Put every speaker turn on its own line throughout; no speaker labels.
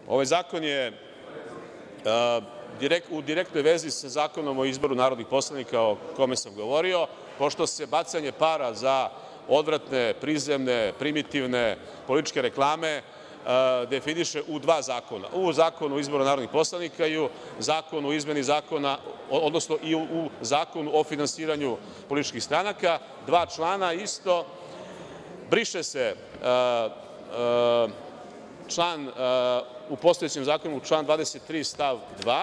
Ovaj zakon je u direktnoj vezi sa Zakonom o izboru narodnih poslanika o kome sam govorio, pošto se bacanje para za odvratne, prizemne, primitivne političke reklame definiše u dva zakona, u Zakonu o izboru narodnih poslanika i u Zakonu o izmeni zakona, odnosno i u Zakonu o finansiranju političkih stranaka, dva člana isto. Briše se član u postojećem zakonu, član 23. stav 2,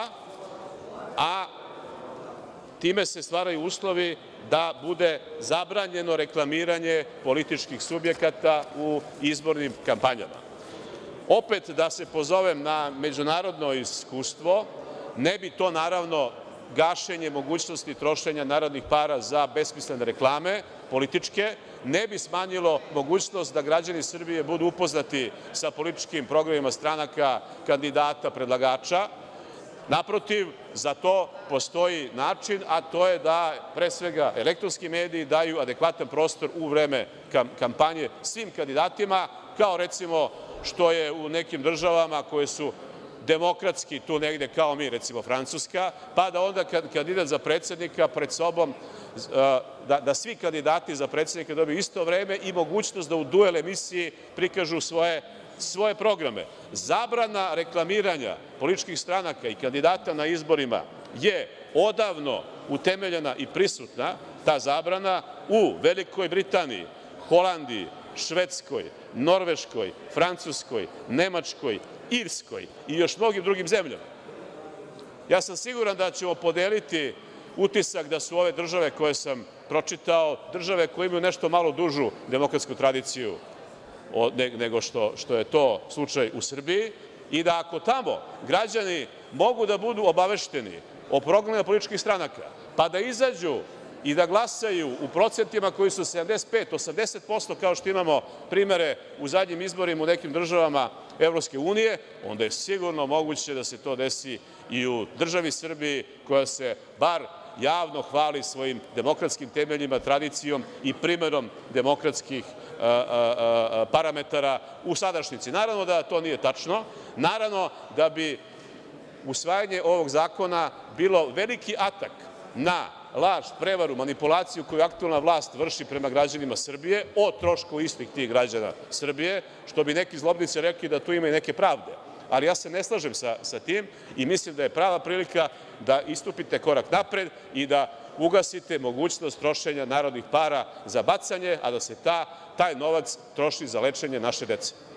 a time se stvaraju uslovi da bude zabranjeno reklamiranje političkih subjekata u izbornim kampanjama. Opet da se pozovem na međunarodno iskustvo, ne bi to naravno gašenje mogućnosti trošenja narodnih para za besmislene reklame političke, ne bi smanjilo mogućnost da građani Srbije budu upoznati sa političkim programima stranaka, kandidata, predlagača. Naprotiv, za to postoji način, a to je da pre svega elektronski mediji daju adekvatan prostor u vreme kampanje svim kandidatima, kao recimo što je u nekim državama koje su demokratski tu negde kao mi, recimo Francuska, pa da onda kandidat za predsednika pred sobom, da svi kandidati za predsednika dobiju isto vreme i mogućnost da u duel emisiji prikažu svoje programe. Zabrana reklamiranja političkih stranaka i kandidata na izborima je odavno utemeljena i prisutna, ta zabrana, u Velikoj Britaniji, Holandiji, Švedskoj, Norveškoj, Francuskoj, Nemačkoj, Irskoj i još mnogim drugim zemljama. Ja sam siguran da ćemo podeliti utisak da su ove države koje sam pročitao države koje imaju nešto malo dužu demokratsku tradiciju nego što je to slučaj u Srbiji i da ako tamo građani mogu da budu obavešteni o programima političkih stranaka, pa da izađu i da glasaju u procentima koji su 75, 80%, kao što imamo primere u zadnjim izborima u nekim državama EU, onda je sigurno moguće da se to desi i u državi Srbiji, koja se bar javno hvali svojim demokratskim temeljima, tradicijom i primerom demokratskih parametara u sadašnjici. Naravno da to nije tačno. Naravno da bi usvajanje ovog zakona bilo veliki atak na laž, prevaru, manipulaciju koju aktuelna vlast vrši prema građanima Srbije o trošku istih tih građana Srbije, što bi neki zlobnici rekli da tu ima i neke pravde. Ali ja se ne slažem sa tim i mislim da je prava prilika da istupite korak napred i da ugasite mogućnost trošenja narodnih para za bacanje, a da se taj novac troši za lečenje naše dece.